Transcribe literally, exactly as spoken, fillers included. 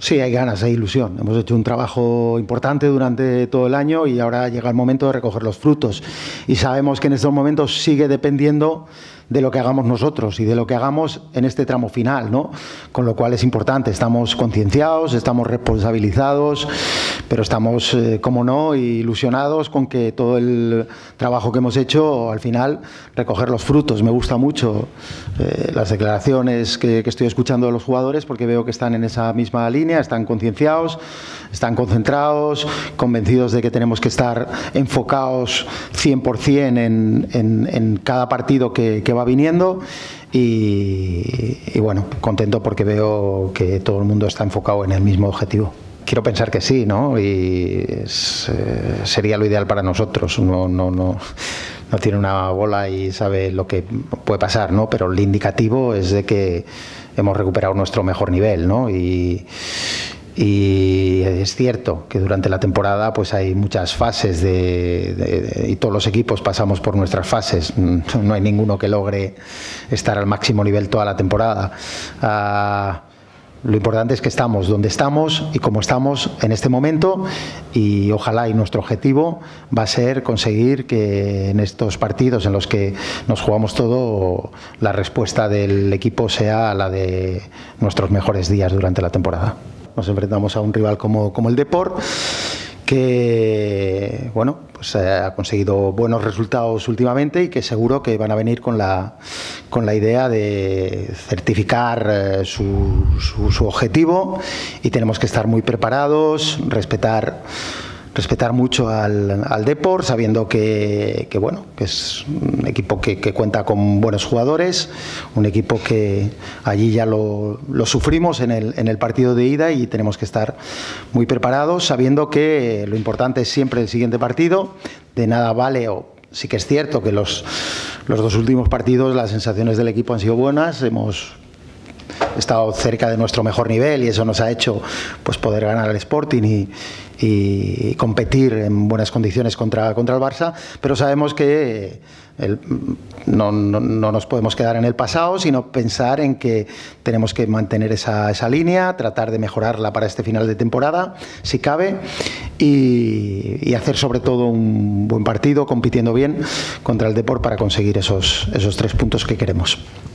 Sí, hay ganas, hay ilusión. Hemos hecho un trabajo importante durante todo el año y ahora llega el momento de recoger los frutos. Y sabemos que en estos momentos sigue dependiendo de lo que hagamos nosotros y de lo que hagamos en este tramo final, ¿no? Con lo cual es importante, estamos concienciados, estamos responsabilizados, pero estamos, eh, como no, ilusionados con que todo el trabajo que hemos hecho, al final, recoger los frutos. Me gusta mucho eh, las declaraciones que, que estoy escuchando de los jugadores, porque veo que están en esa misma línea, están concienciados, están concentrados, convencidos de que tenemos que estar enfocados cien por cien en, en, en cada partido que, que va viniendo y, y bueno, contento porque veo que todo el mundo está enfocado en el mismo objetivo. Quiero pensar que sí, ¿no? Y es, eh, sería lo ideal para nosotros. No, no, no, no tiene una bola y sabe lo que puede pasar, ¿no? Pero el indicativo es de que hemos recuperado nuestro mejor nivel, ¿no? Y, y es cierto que durante la temporada pues hay muchas fases de, de, de, y todos los equipos pasamos por nuestras fases. No hay ninguno que logre estar al máximo nivel toda la temporada. Uh, Lo importante es que estamos donde estamos y como estamos en este momento, y ojalá, y nuestro objetivo va a ser conseguir que en estos partidos en los que nos jugamos todo, la respuesta del equipo sea la de nuestros mejores días durante la temporada. Nos enfrentamos a un rival como, como el Depor, que bueno, pues eh, ha conseguido buenos resultados últimamente y que seguro que van a venir con la, con la idea de certificar eh, su, su, su objetivo, y tenemos que estar muy preparados, respetar respetar mucho al, al Depor, sabiendo que, que bueno, que es un equipo que, que cuenta con buenos jugadores, un equipo que allí ya lo, lo sufrimos en el, en el partido de ida, y tenemos que estar muy preparados, sabiendo que lo importante es siempre el siguiente partido. De nada vale, o sí que es cierto que los, los dos últimos partidos las sensaciones del equipo han sido buenas, hemos estado cerca de nuestro mejor nivel y eso nos ha hecho pues poder ganar al Sporting y, y competir en buenas condiciones contra, contra el Barça, pero sabemos que el, no, no, no nos podemos quedar en el pasado, sino pensar en que tenemos que mantener esa, esa línea, tratar de mejorarla para este final de temporada, si cabe, y, y hacer sobre todo un buen partido, compitiendo bien contra el Depor para conseguir esos, esos tres puntos que queremos.